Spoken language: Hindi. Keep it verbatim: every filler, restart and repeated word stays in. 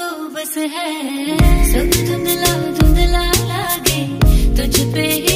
को बस है, सब धुंधला धुंधला लागे तुझ पे।